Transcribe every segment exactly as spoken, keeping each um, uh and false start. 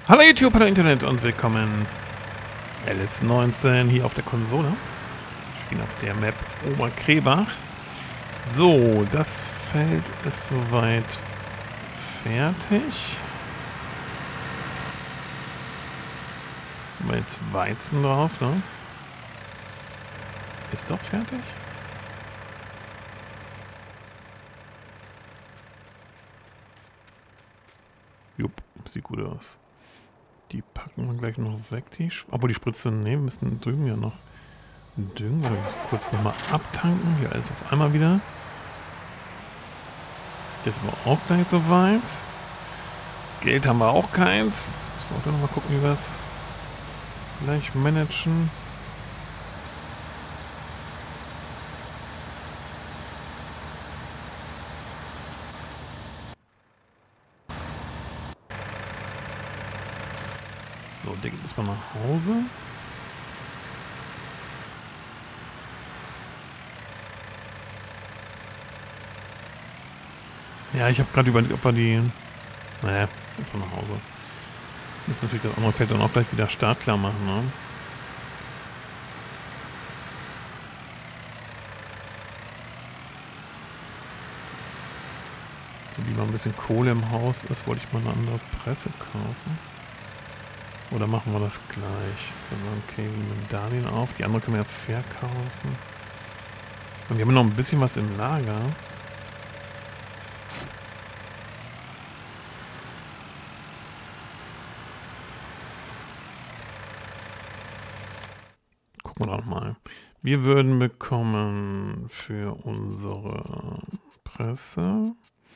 Hallo YouTube, hallo Internet und willkommen L S neunzehn hier auf der Konsole. Wir spielen auf der Map Oberkrebach. So, das Feld ist soweit fertig. Haben wir jetzt Weizen drauf, ne? Ist doch fertig? Jupp, sieht gut aus. Die packen wir gleich noch weg, die. Obwohl die Spritze, ne, wir müssen drüben ja noch düngen. Oder kurz nochmal abtanken. Hier alles auf einmal wieder. Das ist aber auch gleich soweit. Geld haben wir auch keins. So, dann nochmal gucken, wie wir es gleich managen. So, der geht jetzt mal nach Hause. Ja, ich habe gerade überlegt, ob wir die... Naja, jetzt mal nach Hause. Müssen natürlich das andere Feld dann auch gleich wieder startklar machen, ne? So, wie mal ein bisschen Kohle im Haus ist, wollte ich mal eine andere Presse kaufen. Oder machen wir das gleich? Dann sagen, okay, wir nehmen Darlehen auf. Die andere können wir ja verkaufen. Und wir haben noch ein bisschen was im Lager. Gucken wir doch mal. Wir würden bekommen für unsere Presse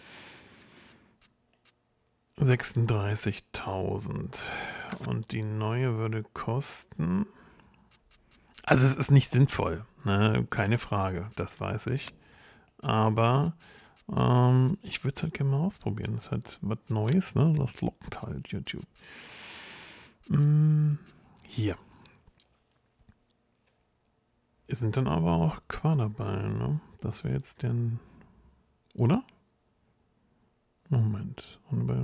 sechsunddreißigtausend. Und die neue würde kosten... Also es ist nicht sinnvoll, ne? Keine Frage, das weiß ich. Aber ähm, ich würde es halt gerne mal ausprobieren. Das ist halt was Neues, ne? Das lockt halt YouTube. Hm, hier. Es sind dann aber auch Quaderballen, ne? Das wäre jetzt den... Oder? Moment.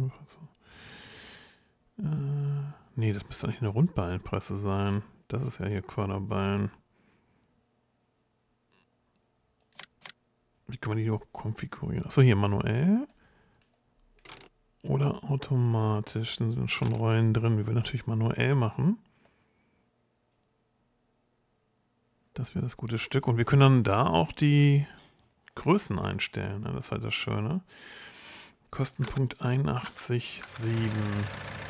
Äh, nee, das müsste eigentlich eine Rundballenpresse sein. Das ist ja hier Quaderballen. Wie kann man die überhaupt konfigurieren? Achso, hier manuell. Oder automatisch. Da sind schon Rollen drin. Wir würden natürlich manuell machen. Das wäre das gute Stück. Und wir können dann da auch die Größen einstellen. Das ist halt das Schöne. Kostenpunkt einundachtzig Komma sieben.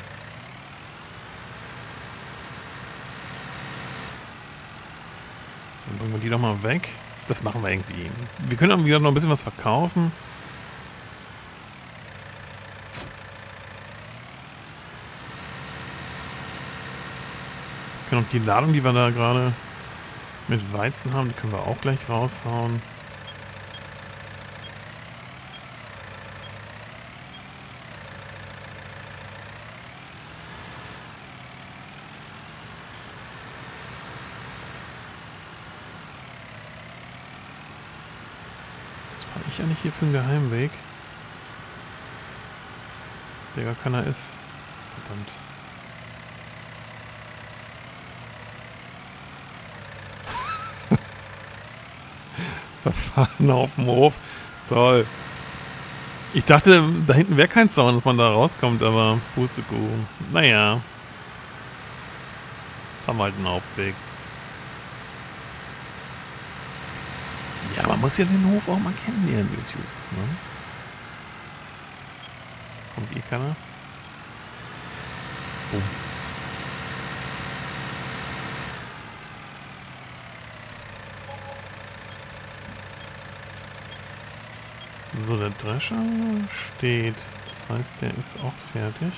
So, dann bringen wir die doch mal weg. Das machen wir irgendwie. Wir können dann wieder noch ein bisschen was verkaufen. Wir können auch die Ladung, die wir da gerade mit Weizen haben, die können wir auch gleich raushauen. Was fahre ich eigentlich hier für einen Geheimweg? Der gar keiner ist. Verdammt. Verfahren auf dem Hof. Toll. Ich dachte, da hinten wäre kein Zaun, dass man da rauskommt, aber Pustekuchen. Naja. Fahren wir halt einen Hauptweg. Ja, man muss ja den Hof auch mal kennenlernen, YouTube. Ne? Kommt eh keiner. Boom. So, der Drescher steht. Das heißt, der ist auch fertig.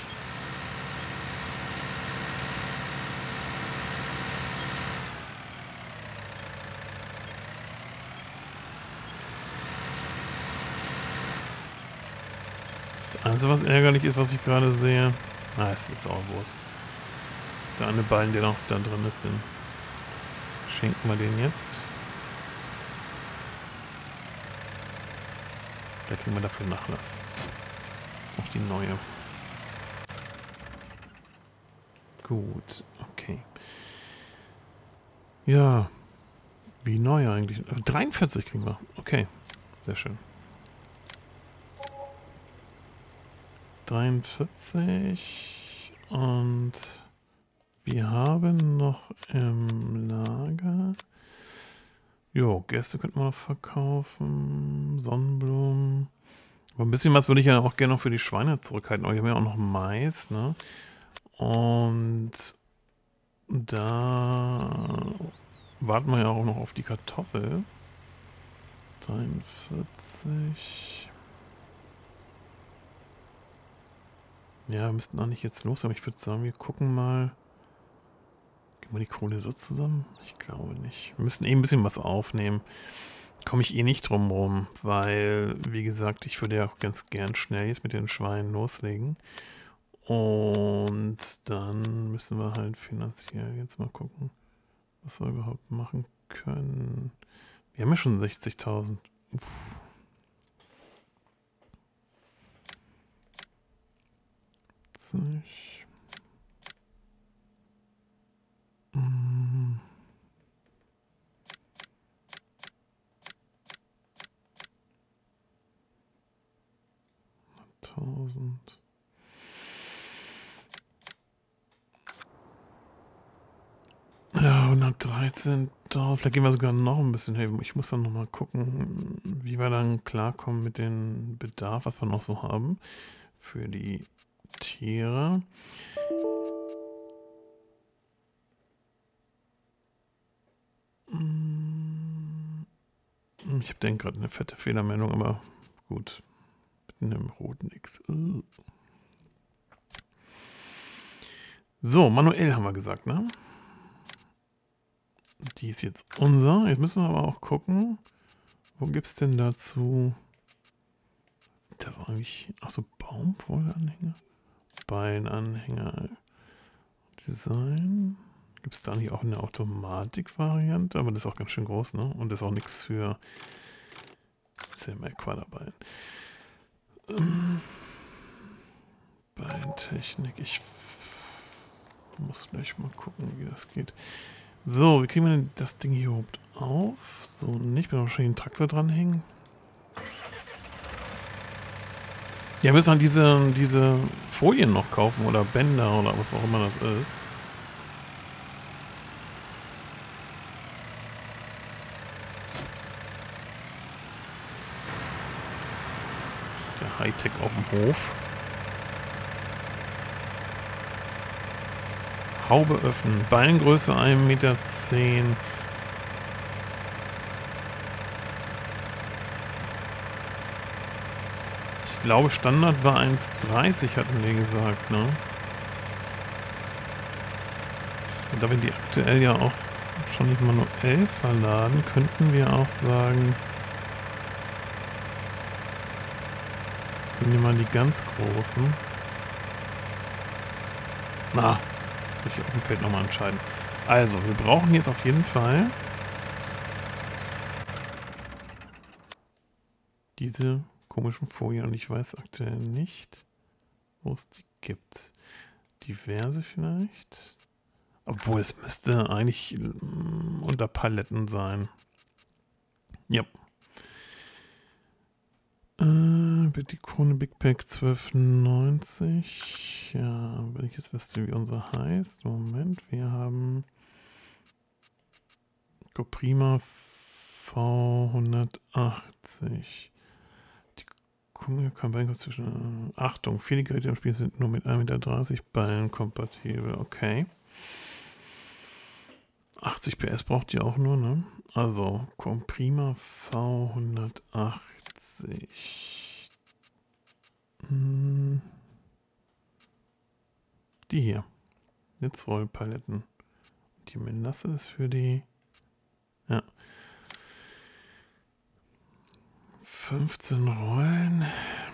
Das Einzige, was ärgerlich ist, was ich gerade sehe... Ah, es ist auch Wurst. Der eine Ballen, der noch da drin ist, den schenken wir den jetzt. Da kriegen wir dafür Nachlass. Auf die neue. Gut, okay. Ja, wie neu eigentlich. dreiundvierzig kriegen wir. Okay, sehr schön. dreiundvierzig und wir haben noch im Lager. Jo, Gerste könnten wir noch verkaufen. Sonnenblumen. Aber ein bisschen was würde ich ja auch gerne noch für die Schweine zurückhalten. Aber wir haben ja auch noch Mais, ne? Und da warten wir ja auch noch auf die Kartoffel. dreiundvierzig. Ja, wir müssten auch nicht jetzt los, aber ich würde sagen, wir gucken mal. Gehen wir die Kohle so zusammen? Ich glaube nicht. Wir müssen eh ein bisschen was aufnehmen. Komme ich eh nicht drum rum, weil, wie gesagt, ich würde ja auch ganz gern schnell jetzt mit den Schweinen loslegen. Und dann müssen wir halt finanziell jetzt mal gucken, was wir überhaupt machen können. Wir haben ja schon sechzigtausend. Mm. tausend. Ja, hundertdreizehn. Vielleicht gehen wir sogar noch ein bisschen helfen. Ich muss dann nochmal gucken, wie wir dann klarkommen mit dem Bedarf, was wir noch so haben für die Tiere. Ich habe den gerade eine fette Fehlermeldung, aber gut. Mit einem roten X. So, manuell haben wir gesagt, ne? Die ist jetzt unser. Jetzt müssen wir aber auch gucken, wo gibt es denn dazu? Sind das eigentlich. Achso, Baumwollanhänger? Beinanhänger. Design. Gibt es da nicht auch eine Automatik-Variante? Aber das ist auch ganz schön groß, ne? Und das ist auch nichts für. Ist ja immer Quaderbein. Ähm, Beintechnik. Ich muss gleich mal gucken, wie das geht. So, wie kriegen wir denn das Ding hier überhaupt auf? So, nicht. Wir wahrscheinlich einen Traktor dranhängen. Ja, wir müssen dann diese, diese Folien noch kaufen oder Bänder oder was auch immer das ist. Der Hightech auf dem Hof. Haube öffnen. Beingröße ein Meter zehn. Ich glaube, Standard war eins dreißig, hatten wir gesagt, ne? Und da wir die aktuell ja auch schon nicht manuell verladen, könnten wir auch sagen, nehmen wir mal die ganz großen. Na, muss ich auf dem Feld nochmal entscheiden. Also, wir brauchen jetzt auf jeden Fall diese komischen Folien und ich weiß aktuell nicht, wo es die gibt. Diverse vielleicht? Obwohl, es müsste eigentlich unter Paletten sein. Ja. Äh, die Krone Big Pack zwölf neunzig. Ja, wenn ich jetzt wüsste, wie unser heißt. Moment, wir haben Coprima V hundertachtzig. Die Kampagne zwischen. Äh, Achtung, viele Geräte im Spiel sind nur mit ein Meter dreißig Ballen kompatibel. Okay. achtzig P S braucht ihr auch nur, ne? Also, Comprima V hundertachtzig. Hm. Die hier. Netzrollpaletten. Die Melasse ist für die. Ja. fünfzehn Rollen.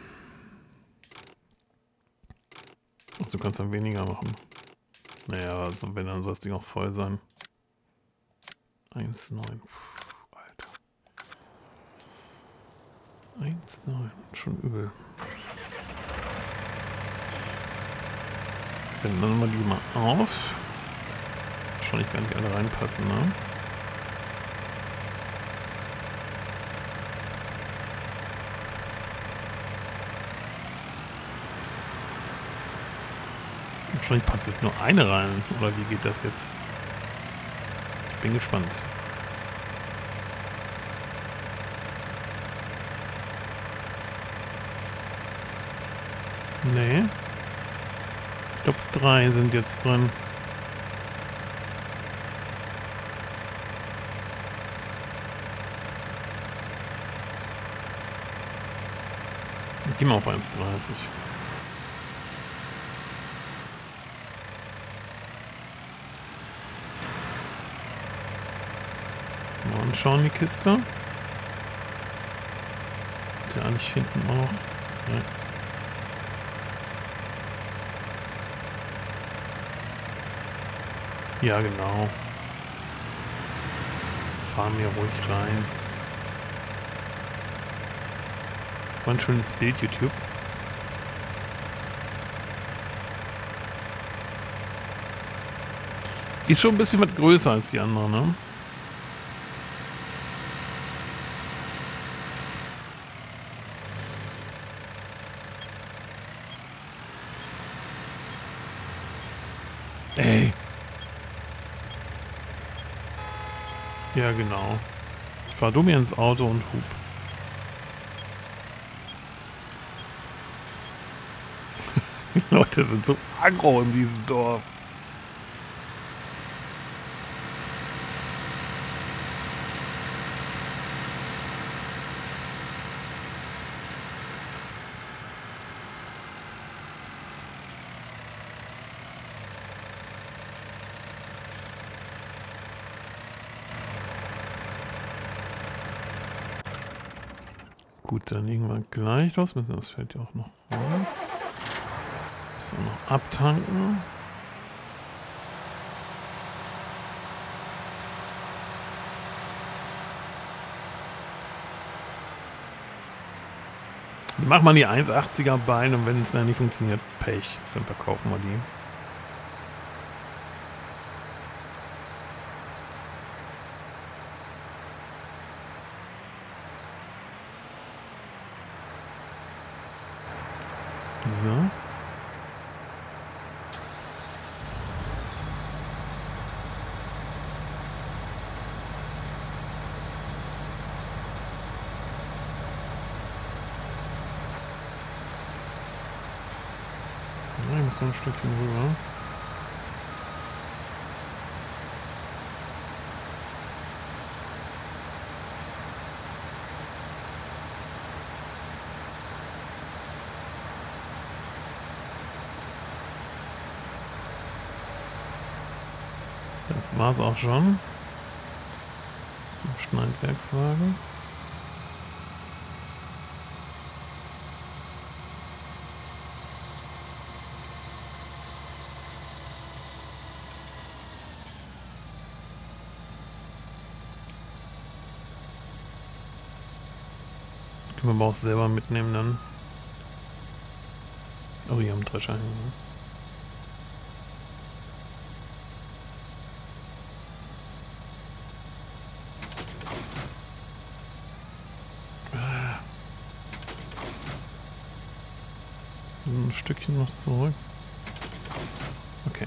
Also du kannst dann weniger machen. Naja, also wenn, dann soll das Ding auch voll sein. eins Komma neun. Alter. eins Komma neun. Schon übel. Dann laden wir die mal auf. Wahrscheinlich gar nicht alle reinpassen, ne? Wahrscheinlich passt jetzt nur eine rein. Oder wie geht das jetzt? Ich bin gespannt. Nee. Ich glaube, drei sind jetzt drin. Gehen wir auf eins Komma dreißig. Mal anschauen, die Kiste. Hat ja eigentlich hinten auch noch. Ja. Ja, genau. Fahren wir ruhig rein. War ein schönes Bild, YouTube. Ist schon ein bisschen was größer als die andere, ne? Ey. Ja, genau. Fahr du mir ins Auto und hub. Die Leute sind so aggro in diesem Dorf. Gut, dann legen wir gleich los. Das fällt ja auch noch rein. Müssen wir noch abtanken. Wir machen mal die eins achtziger Beine und wenn es dann nicht funktioniert, Pech. Dann verkaufen wir die. So. Ja, ich muss noch ein Stückchen rüber. Das war's auch schon. Zum Schneidwerkswagen. Können wir aber auch selber mitnehmen dann. Also hier am Drescher hängen. Ein Stückchen noch zurück. Okay.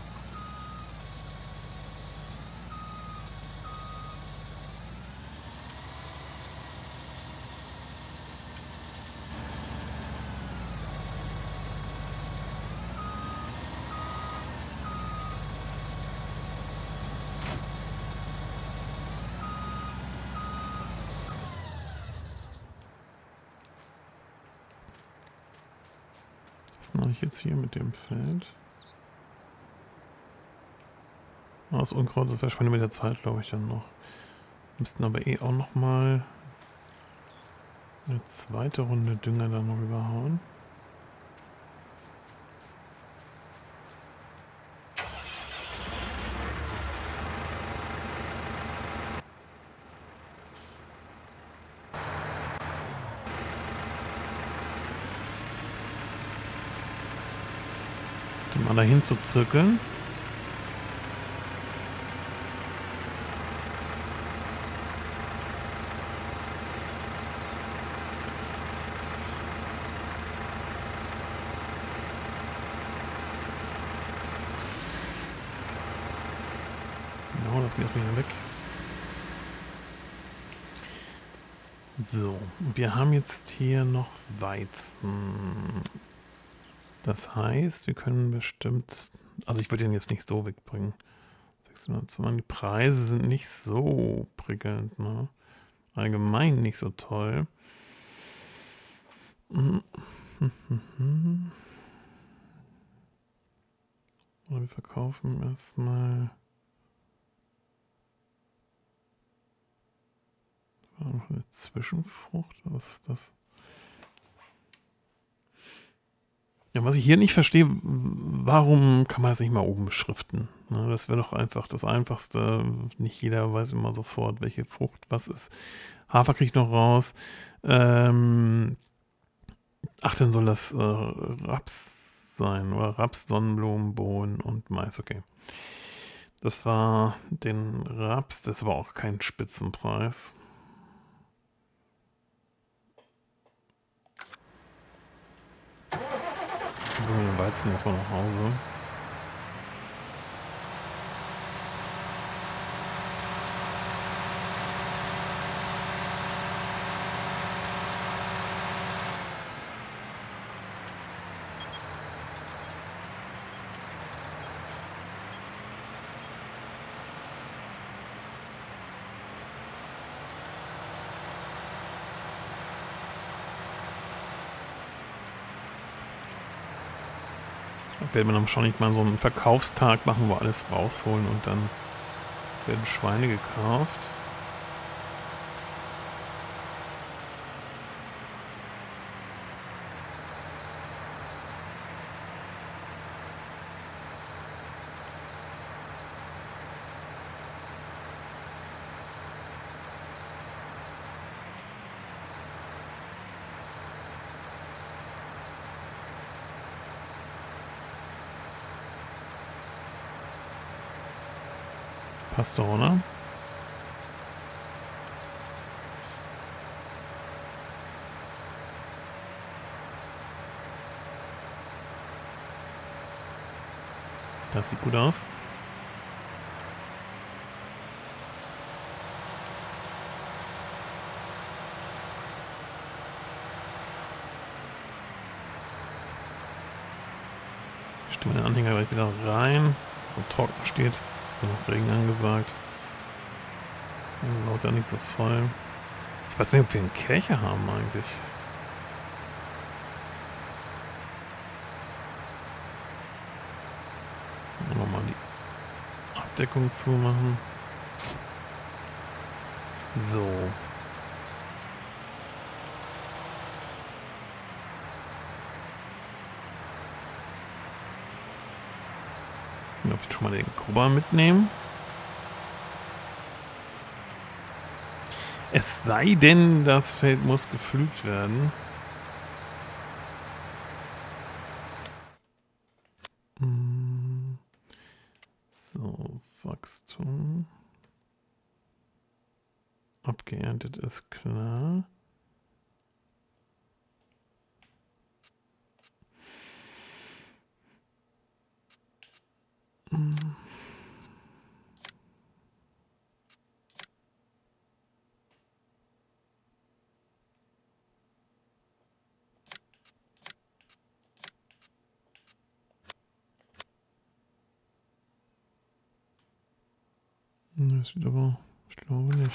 Was mache ich jetzt hier mit dem Feld? Oh, das Unkraut, das verschwindet mit der Zeit, glaube ich, dann noch. Müssten aber eh auch noch mal eine zweite Runde Dünger dann noch rüberhauen. Die mal dahin zu zirkeln. Genau, das wird wieder weg. So, wir haben jetzt hier noch Weizen. Das heißt, wir können bestimmt... Also ich würde den jetzt nicht so wegbringen. sechshundertzwanzig. Die Preise sind nicht so prickelnd, ne? Allgemein nicht so toll. Wir verkaufen erstmal... Eine Zwischenfrucht, was ist das? Ja, was ich hier nicht verstehe, warum kann man das nicht mal oben beschriften? Ne, das wäre doch einfach das Einfachste. Nicht jeder weiß immer sofort, welche Frucht was ist. Hafer kriegt noch raus. Ähm, ach, dann soll das äh, Raps sein, oder Raps, Sonnenblumen, Bohnen und Mais, okay. Das war den Raps, das war auch kein Spitzenpreis. Jetzt bringen wir den Weizen erstmal nach Hause. Werden wir dann wahrscheinlich mal so einen Verkaufstag machen, wo alles rausholen und dann werden Schweine gekauft. Passt doch, oder? Das sieht gut aus. Stimmen den Anhänger gleich wieder rein. So trocken steht. Ist ja noch Regen angesagt. Das saugt ja nicht so voll. Ich weiß nicht, ob wir einen Kelcher haben eigentlich. Nochmal die Abdeckung zumachen. So. Ich darf jetzt schon mal den Kuba mitnehmen. Es sei denn, das Feld muss gepflügt werden. So, Wachstum. Abgeerntet ist klar. Das sieht aber, ich glaube nicht.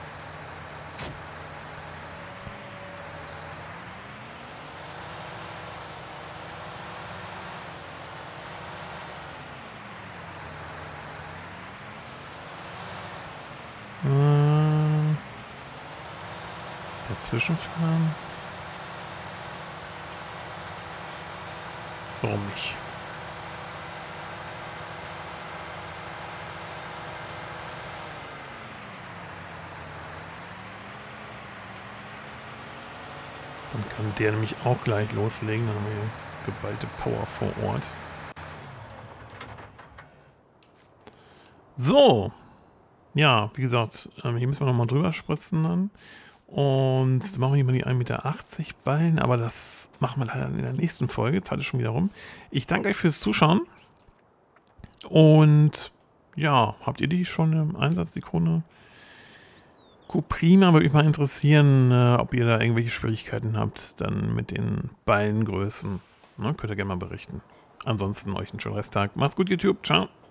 Äh, dazwischen fahren? Warum nicht? Dann kann der nämlich auch gleich loslegen. Dann haben wir geballte Power vor Ort. So. Ja, wie gesagt, ähm, hier müssen wir nochmal drüber spritzen dann. Und dann machen wir hier mal die ein Meter achtzig Ballen, aber das machen wir leider in der nächsten Folge. Zeit ist schon wieder rum. Ich danke euch fürs Zuschauen. Und ja, habt ihr die schon im Einsatz, die Krone? Prima, würde mich mal interessieren, äh, ob ihr da irgendwelche Schwierigkeiten habt, dann mit den Ballengrößen. Ne, könnt ihr gerne mal berichten. Ansonsten euch einen schönen Resttag. Macht's gut, YouTube. Ciao.